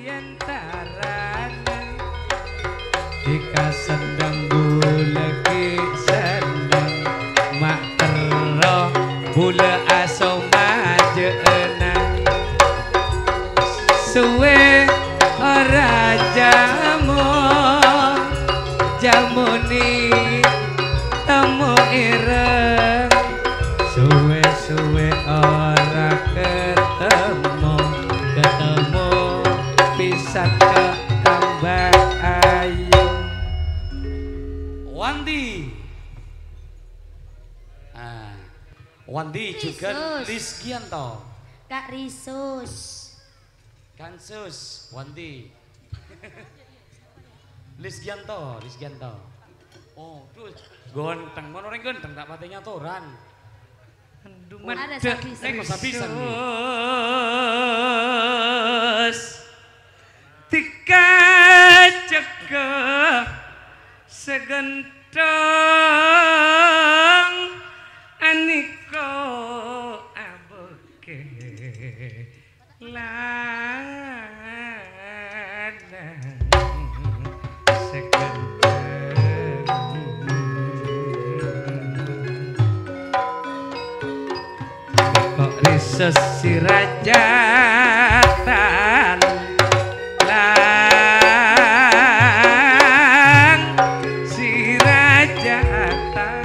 yentaran Dika sendang buleki sendang mak tero bule aso majeenang suwe ora jamuni temu ireng suwe ora ketemu bisa ke tambah ayu Wandi Wandi juga Rizkianto Kak Risus Kansus Wandi Rizkianto oh terus gonteng mana orang ganteng tak patenya toran aduh ada bisa tika cekeh segentong aniko aboke ladang kok rises si rajatan lang si rajatan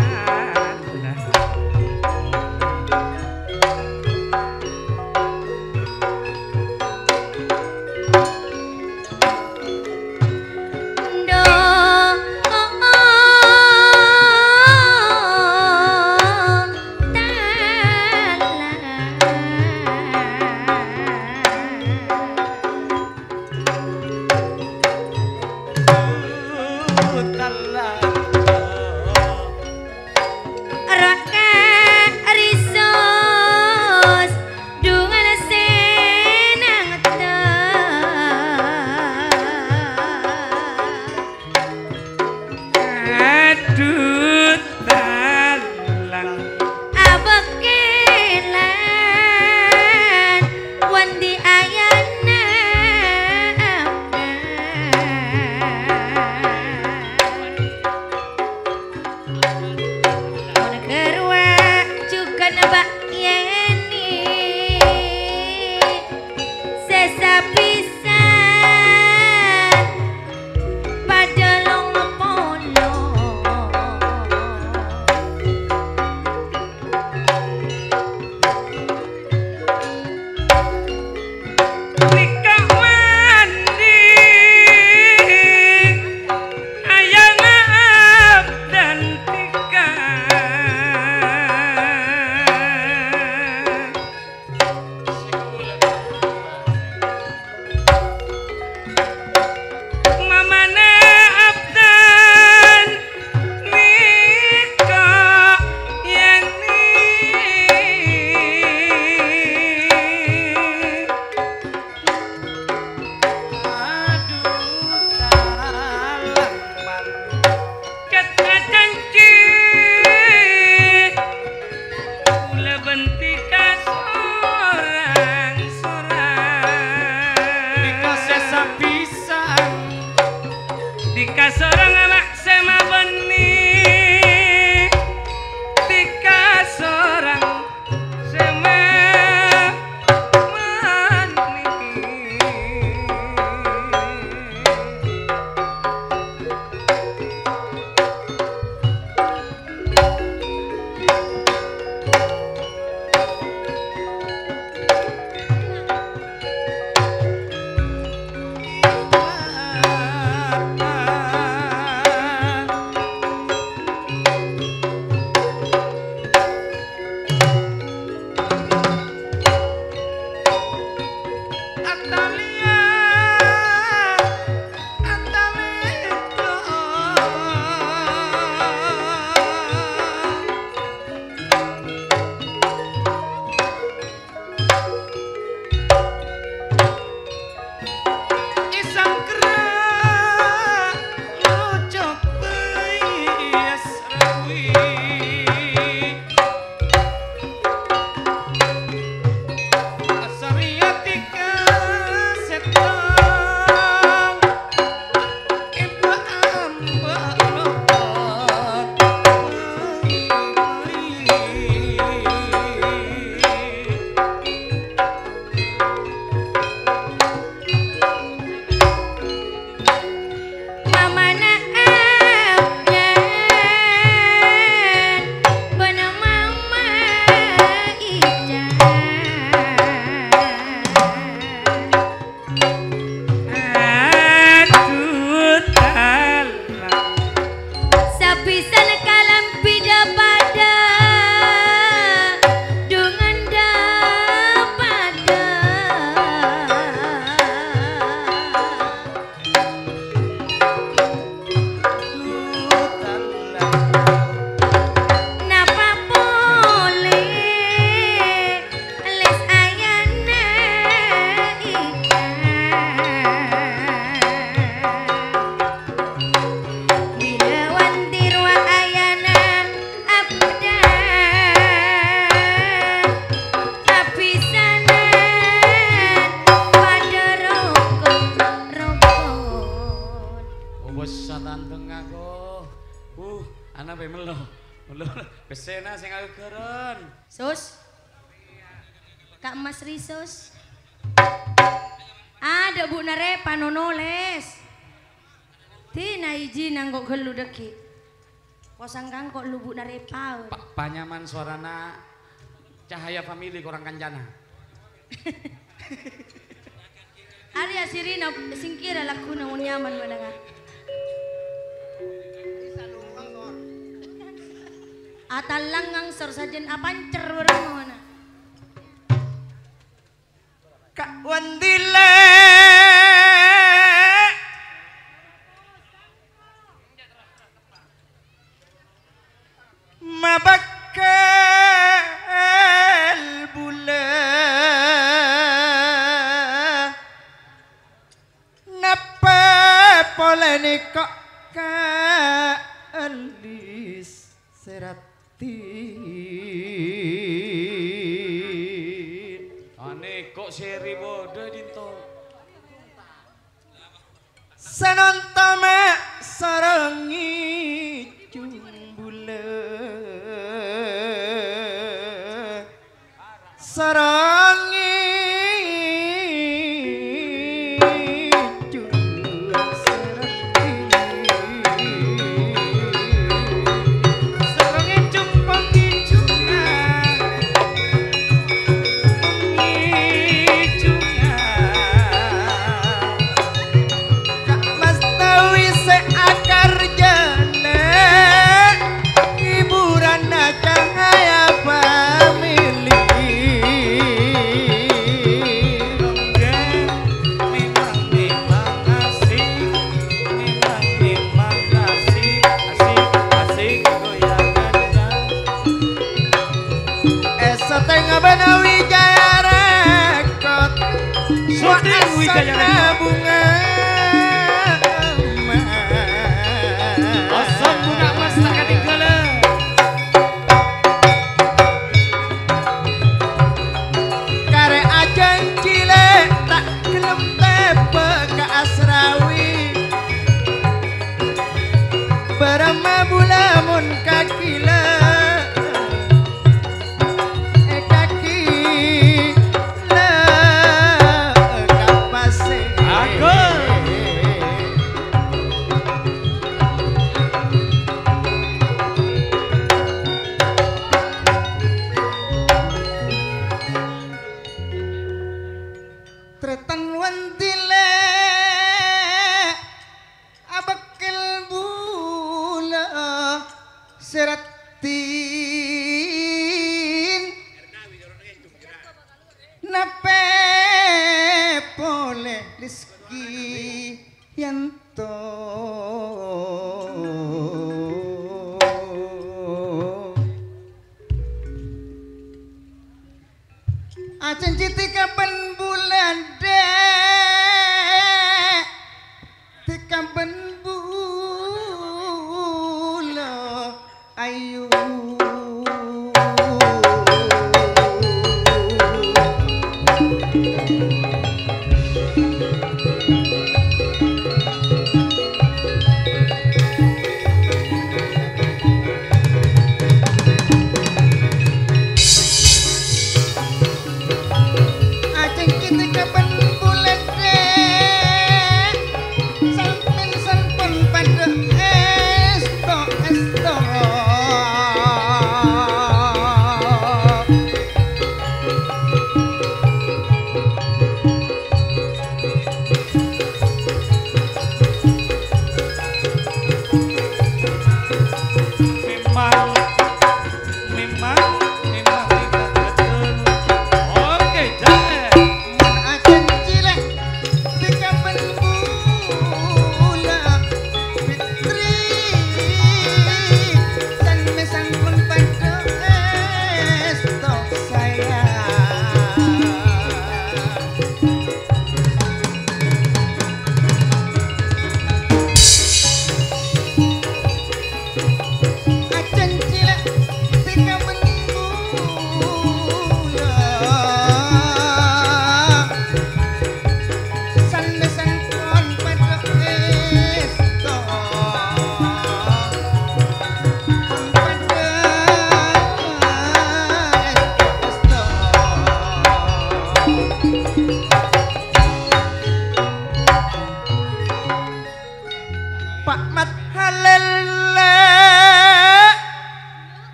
Ana pe melo. Melo pesena sing ageren. Sus. Kak Mas Risus. Ada Bu Narepa nonoles. Tina izin nanggo gelu deki. Kosang kang kok lu Bu Narepa. Panyaman suarana Cahaya Family korang kancana. Arya Sirina singkira laku nang nyaman mananga. Atalang ngangsor sajen apancer bareng mana. Kak Wandile mabakal bula napa polene kok kalis serati Kok seri bodoh dinto sanantama sarangi jumbule sarangi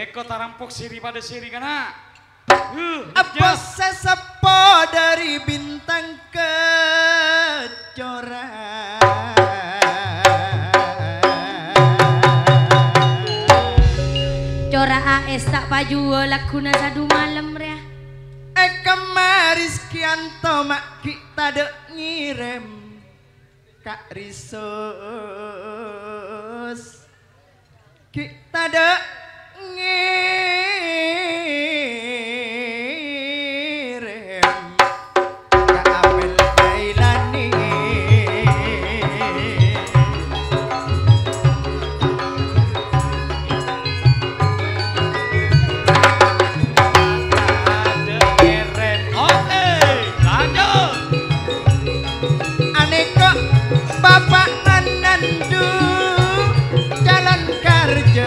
Eko tarampok siri pada siri kana. Apa sesepo dari bintang kecoran. Cora AS tak paju laguna sadu malam rea. Kemaris kianto mak kita dek ngirem Kak Risus kita dek ngirem Kak Apel Jailani Bapak Nandu calon kerja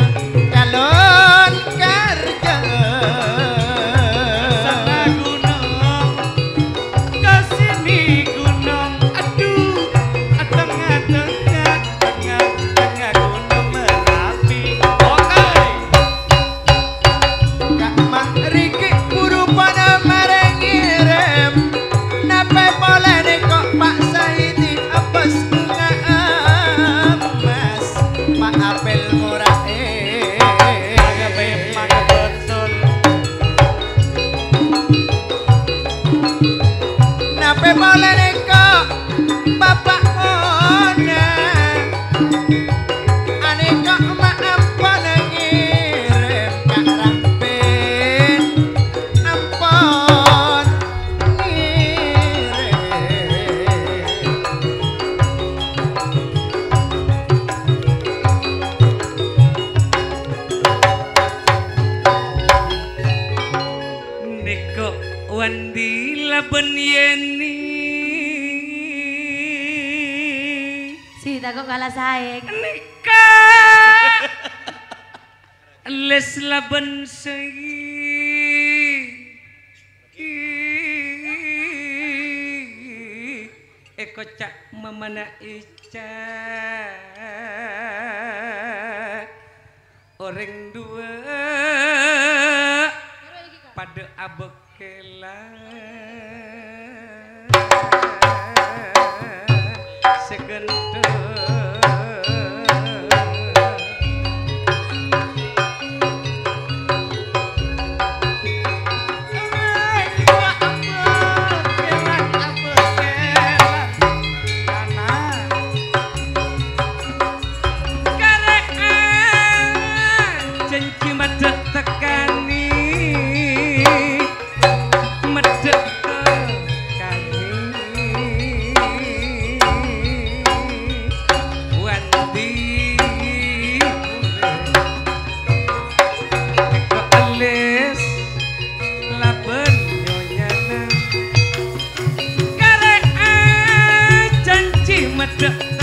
sana gunung kesini gunung aduh tengah gunung Merapi oke Kak Mak Riki buru pada marengirem nape boleh deh kok Pak Saidi apes Mak Apel murah memang betul nape boleh neko bapak ona aneka mak ampun ngirim Kak Rampin ampun ngirim Neko Wandi Laben Yeni Si tak kok kalah saeng. Nika Les Laben Eko cak mamana Ica Orang dua pada abekela segento Janji medek